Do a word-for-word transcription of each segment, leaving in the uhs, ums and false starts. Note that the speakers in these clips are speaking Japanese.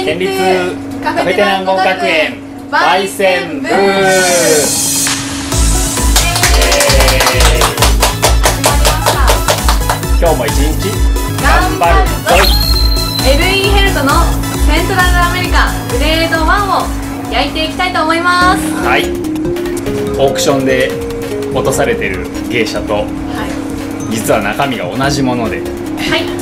県立カフェテナンゴ学園焙煎部。今日も一日頑張るぞ。 エルイーヘルトのセントラルアメリカグレードワンを焼いていきたいと思います。 はい、オークションで落とされてる芸者と、はい、実は中身が同じもので、はい、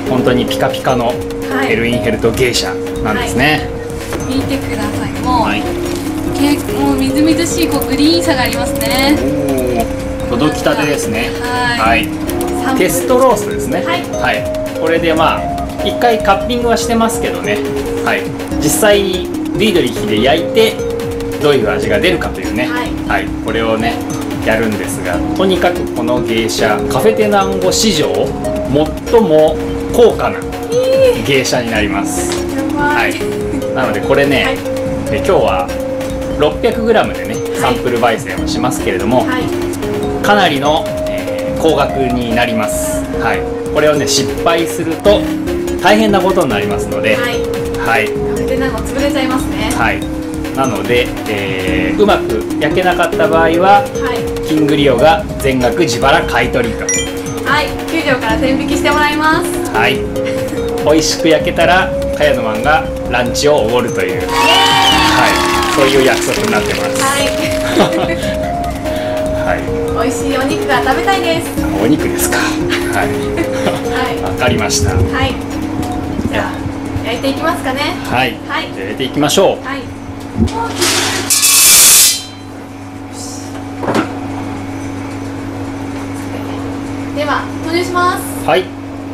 本当にピカピカのエルインヘルト芸者なんですね。 はい、見てください。もう、はい、結構みずみずしいこうグリーンさがありますね。 おお、届きたてですね。はい、はい、テストロースですね。はい、はい、これでまあ一回カッピングはしてますけどね。はい、実際にリードリーで焼いてどういう味が出るかというね。はい、はい、これをねやるんですが、とにかくこの芸者カフェテナンゴ史上最も高価な芸者になります。はい、なのでこれね、はい、え今日は ろっぴゃくグラム でねサンプル焙煎をしますけれども、はい、かなりの、えー、高額になります。はい、これをね失敗すると大変なことになりますので、はい、はい、 カフェテナンゴ潰れちゃいますね。 はい、なので、えー、うまく焼けなかった場合は、はい、キングリオが全額自腹買い取りと。 はい、きゅうじょうから天引きしてもらいます。はい、 美味しく焼けたら茅野マンがランチをおごるという、はい、そういう約束になってます。はい、はい、 美味しいお肉が食べたいです。 お肉ですか。はい、わ、はい、かりました。はい、 じゃあ焼いていきますかね。 はい、はい、じゃあ焼いていきましょう。はい、 では投入します。 はい、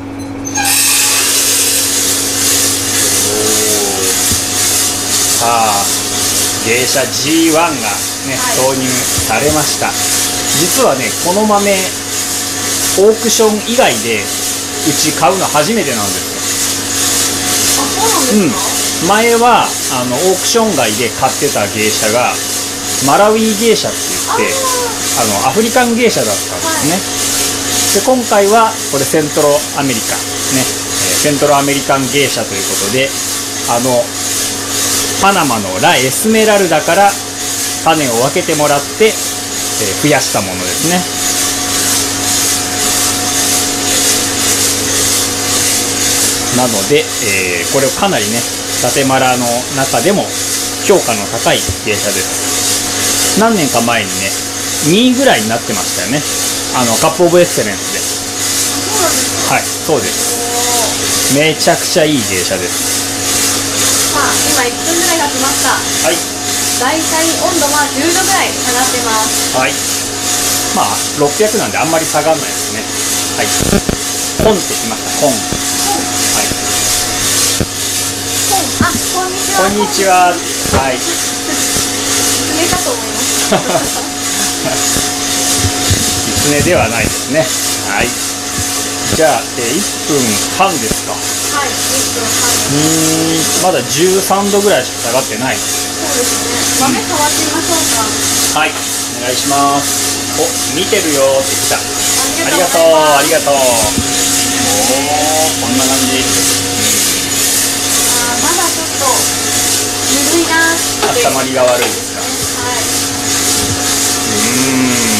さあ芸者 ジーワン がね、はい、投入されました。実はねこの豆オークション以外でうち買うの初めてなんですよ。 あ、そうなんですか。 うん、前はあのオークション外で買ってた芸者がマラウイ芸者って言ってあのアフリカン芸者だったんですね。はい、で今回はこれセントロアメリカね、セントロアメリカン芸者ということで、あのパナマのラ・エスメラルダから種を分けてもらって、えー、増やしたものですね。なので、えー、これをかなりねガテマラの中でも評価の高い芸者です。何年か前にねにいぐらいになってましたよね、あのカップオブエクセレンスで。はい、そうです。めちゃくちゃいい芸者です。 さあ今いっぷんぐらい経ちました。はい、だいたい温度はじゅうどぐらい下がってます。はい、 まあろっぴゃくなんであんまり下がらないですね。はい、コンってきました。コン、はい、 コン、あ、こんにちは。 こんにちは。はい、 狐かと思いました狐ではないですね。はい、じゃあ、えー、いっぷんはんですか。はい、いっぷんはん。うーん、まだじゅうさんどぐらいしか下がってない。 そうですね。豆触ってみましょうか。はい、 お願いします。お、見てるよって来た。ありがとう、ありがとう。おお、こんな感じ。 あー、まだちょっとぬるいなーって。 温まりが悪いですか。はい。うーん。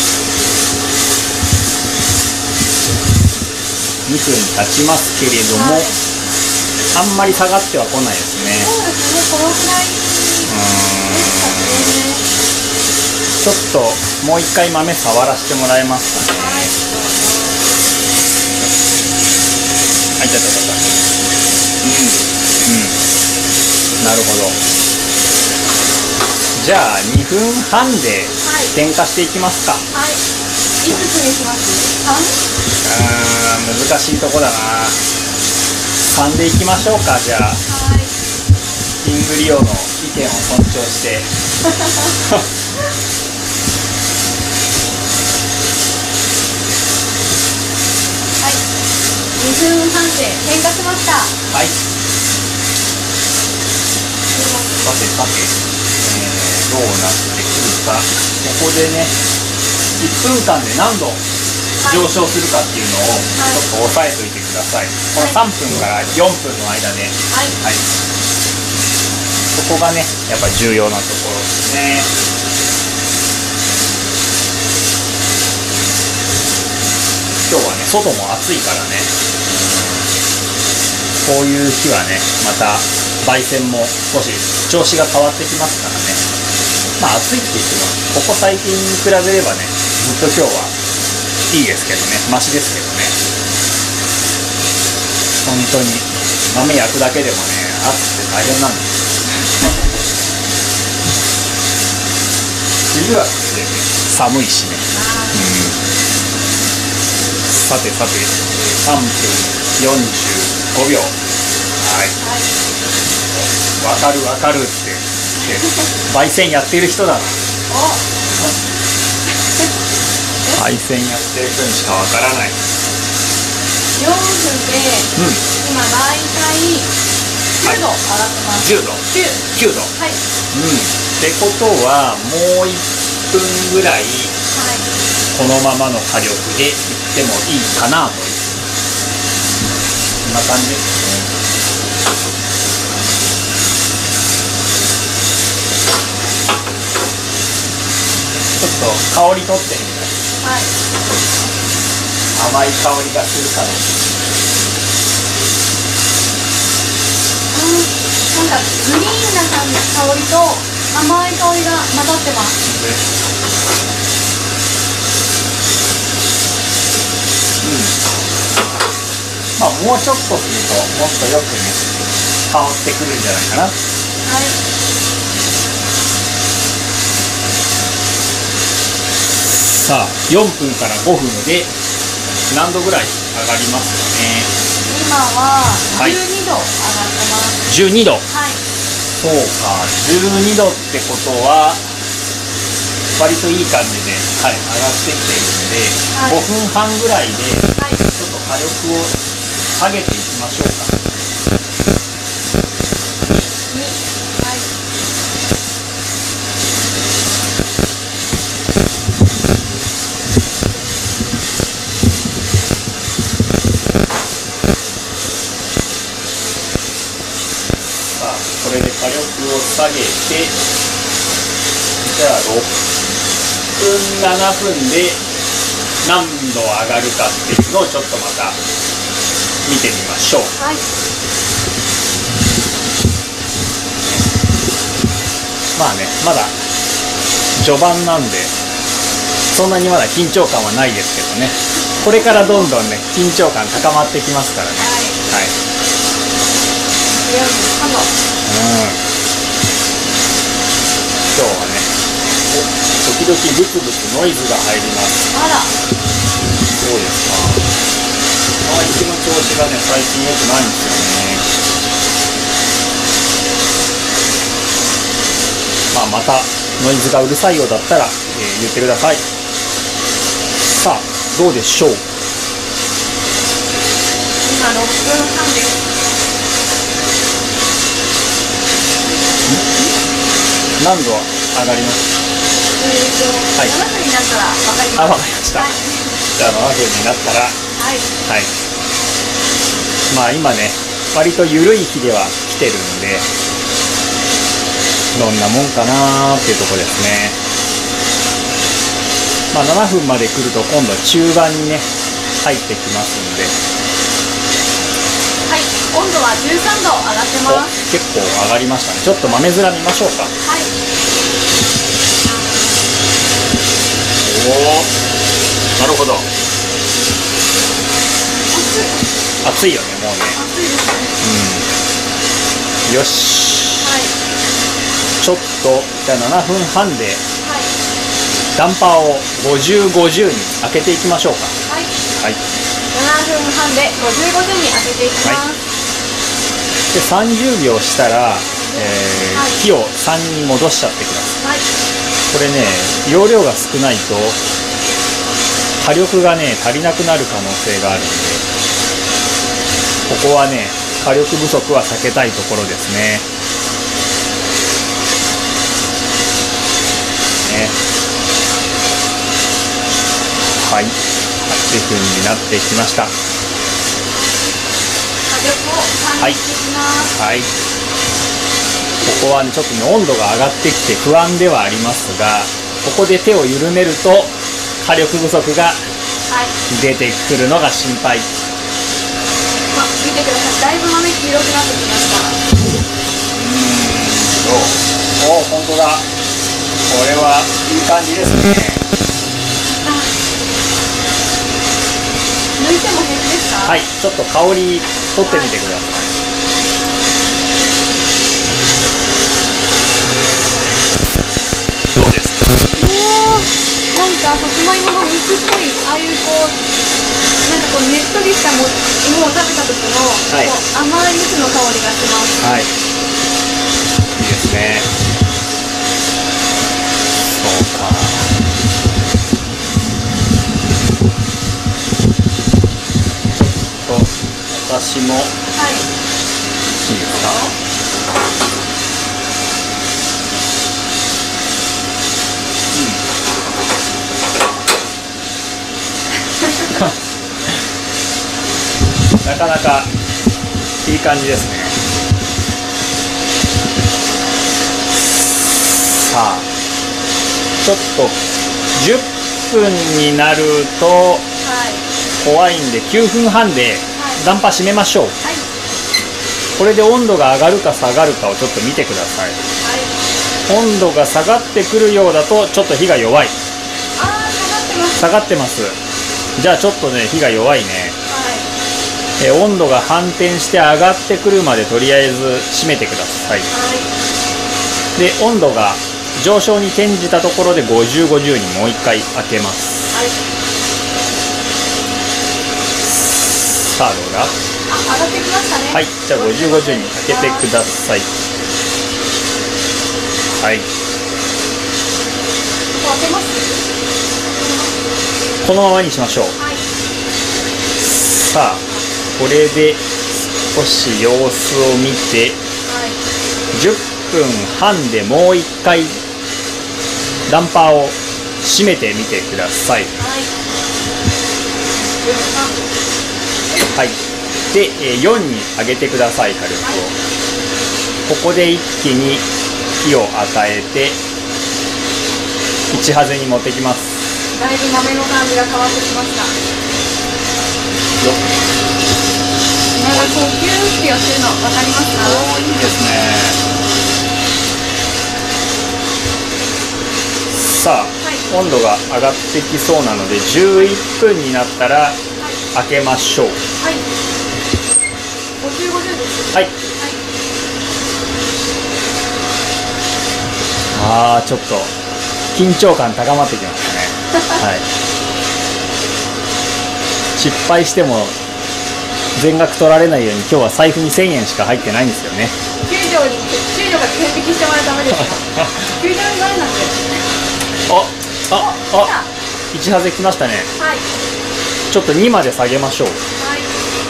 にふん経ちますけれども、はい、あんまり下がっては来ないですね。 そうですね、このくらいですかね。 ちょっともう一回豆触らせてもらえますかね。はい、はい、じゃあ、うん、うん、なるほど。じゃあにふんはんで点火していきますか。はい、 いくつにします？さん？ うーん、難しいとこだな。さんでいきましょうか。じゃあ、はい、キングリオの意見を尊重してはい、にふんはんで点火しました。はい、 さてさて、えー、どうなってくるか。ここでねいっぷんかんで何度上昇するかっていうのをちょっと押さえておいてください。はい、このさんぷんからよんぷんの間で、はい、はい、 こがねやっぱ重要なところですね。今日はね外も暑いからね、こういう日はねまた焙煎も少し調子が変わってきますからね。まあ暑いって言ってもここ最近に比べればねずっと今日はいいですけどね、マシですけどね。本当に豆焼くだけでもね暑くて大変なんです。冬は冬でね寒いしね、うんさてさてさんぷんよんじゅうごびょう、はい、わかるわかるって焙煎やってる人だな。焙煎やってる人にしかわからない。 よんぷんで、うん、今だいたいじゅうど上がってます。 じゅうど、きゅうど、はい、うん、ってことはもういっぷんぐらい、はい、このままの火力でいってもいいかなという、こんな感じですね。ちょっと香り取ってみます。はい、甘い香りがするかな。 うん、なんかグリーンな香りと甘い香りが混ざってます。 まあ、もうちょっとするともっとよくね香ってくるんじゃないかな。はい。さあよんぷんからごふんで何度ぐらい上がりますかね。 今はじゅうにど上がってます。 じゅうにど。はい。そうか、じゅうにどってことは割といい感じで、はい、上がってきているので、はい、ごふんはんぐらいで、はい、ちょっと火力を下げていきましょうか。はい、さあこれで火力を下げて、じゃあろっぷんななふんで何度上がるかっていうのをちょっとまた見てみましょう。はい、まあね、まだ序盤なんでそんなにまだ緊張感はないですけどね、これからどんどんね緊張感高まってきますからね。はい、はい、うん、今日はね時々ブツブツノイズが入ります。あら、そうですか。マイクの調子がね最近良くないんですよね。まあまたノイズがうるさいようだったら、えー、言ってください。さあどうでしょう。 今ろっぷんはんです。 何度上がりますか。 えーと、はい、ななふんになったら分かります。 あ、分かりました。はい、じゃあななふんになったら、はい、はい、まあ今ね割と緩い日では来てるんで、どんなもんかなーっていうところですね。まあななふんまで来ると今度中盤にね入ってきますんで、 はい、温度はじゅうさんど上がってます。 結構上がりましたね。ちょっと豆面見ましょうか。はい、おお、なるほど。暑いよね、もうね。暑いですね。うん。よし。はい。ちょっとじゃあななふんはんで、はい、ダンパーをごじゅう、ごじゅうに開けていきましょうか。はい。はい。 ななふんはんでごじゅう、ごじゅうに開けていきます。はい、 でさんじゅうびょうしたら、えーはい、火をさんに戻しちゃってください。はい、これね容量が少ないと火力がね足りなくなる可能性があるんで、ここはね火力不足は避けたいところですね。ね、はい、はちふんになってきました。 火力を管理していきます。 はい、はい、こここは、ね、ちょっとね温度が上がってきて不安ではありますが、ここで手を緩めると火力不足が出てくるのが心配。 ま、見てください、だいぶ豆黄色くなってきました。 うーん、どう？お、本当だ。これはいい感じですね。 抜いても平気ですか？ はい、ちょっと香り取ってみてください。どうですか？ おー、なんかさつまいもの肉っぽい、ああいうこうなんかこうねっとりしたも芋を食べた時の、はい、こう甘い蜜の香りがします。 はい、いいですね。そうか。ちょっと私も、はい、いいですか？なかなかいい感じですね。さあ、ちょっとじゅっぷんになると怖いんできゅうふんはんでダンパ閉めましょう。はい、これで温度が上がるか下がるかをちょっと見てください。はい、温度が下がってくるようだとちょっと火が弱い。 あー、下がってます。 下がってます。じゃあちょっとね火が弱いね。え温度が反転して上がってくるまでとりあえず閉めてください。はい、で温度が上昇に転じたところでごじゅう、ごじゅうにもういっかい開けます。はい、さあどうだ？ あ、上がってきましたね。 はい、じゃあごじゅう、ごじゅうに開けてください。はい、ここ開けます？ このままにしましょう。はい、さあこれで少し様子を見て、はい、じゅっぷんはんでもういっかいダンパーを閉めてみてください。はい、でよんに上げてください。火力を、はい、ここで一気に火を与えていちハゼに持ってきます。 だいぶ豆の感じが変わってきました。よっ、なんかこうキューってやってるの分かりますか？ おー、いいですね。さあ、はい、温度が上がってきそうなのでじゅういっぷんになったら開けましょう。はい、 ごじゅう、ごじゅうです。 はい、はい、あー、ちょっと緊張感高まってきましたね。はい、失敗しても全額取られないように今日は財布にせんえんしか入ってないんですよね。 救助に救助が点引きしてもらうためですか？救助に前なんで。 あ、あ、あ、いちハゼきましたね。はい、ちょっとにまで下げましょう。はい、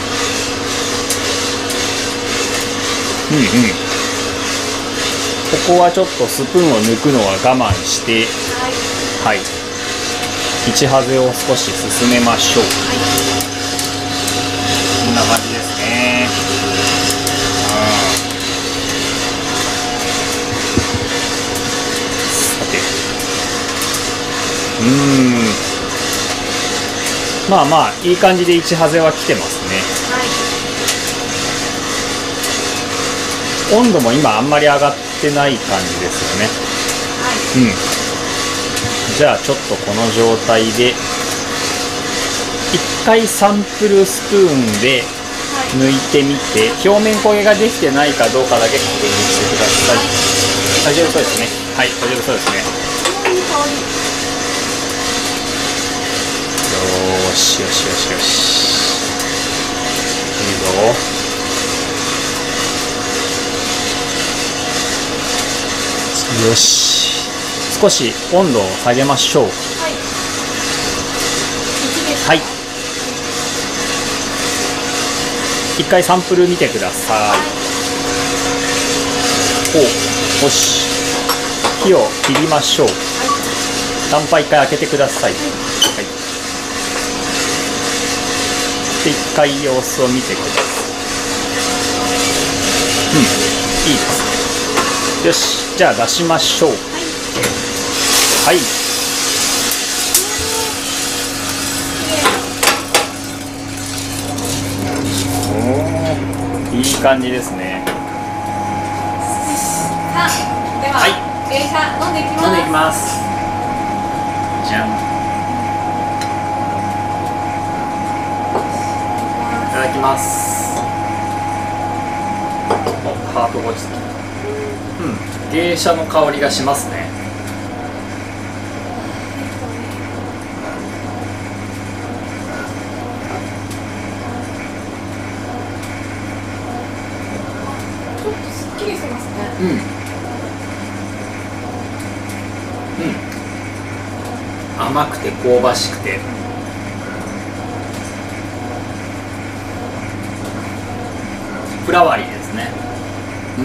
うんうん、ここはちょっとスプーンを抜くのは我慢して、はい、はい、いちハゼを少し進めましょう。はい、こんな感じですね。さて、うーん、まあまあいい感じでいちハゼは来てますね。はい、温度も今あんまり上がってない感じですよね。はい、うん、じゃあちょっとこの状態でいっかいサンプルスプーンで抜いてみて、はい、表面焦げができてないかどうかだけ確認してください。はい、大丈夫そうですね。はい、大丈夫そうですね。 いい香り。 よーしよしよしよし、いいぞ。よし、少し温度を下げましょう。はい、はい、一回サンプル見てください。はい、お、よし、火を切りましょう。はい、ダンパー一回開けてください。はい、はい、で一回様子を見てください。うん、いいですね。 よし、じゃあ出しましょう。はい、はい、おー、いい感じですね。 さあ、では、はい、芸者飲んでいきます。 飲んでいきます。じゃん。いただきます。お、ハート落ちた。うん、芸者の香りがしますね。 ちょっとすっきりしてますね。 うん。うん。甘くて香ばしくて。フラワーリーですね。うん。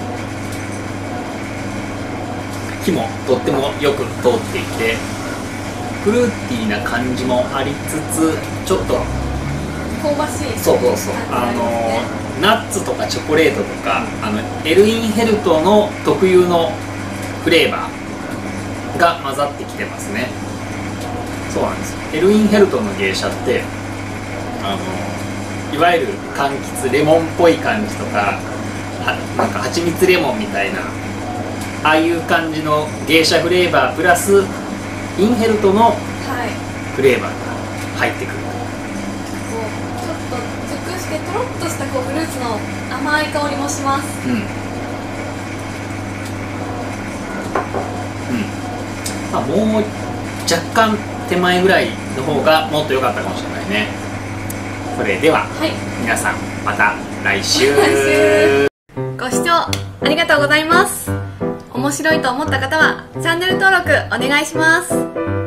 火もとってもよく通っていて、フルーティーな感じもありつつ、ちょっと香ばしい。 そうそうそう、あのナッツとかチョコレートとか、あのエルインヘルトの特有のフレーバーが混ざってきてますね。そうなんですよ。エルインヘルトの芸者ってあのいわゆる柑橘レモンっぽい感じとか、はなんか蜂蜜レモンみたいなああいう感じの芸者フレーバープラスインヘルトのフレーバーが入ってくる、はい、 ちょっと熟してとろっとしたこうフルーツの甘い香りもします。うん、うん、 まあ、もう若干手前ぐらいの方がもっと良かったかもしれないね。それでは、はい、皆さんまた来週ご視聴ありがとうございます。面白いと思った方はチャンネル登録お願いします。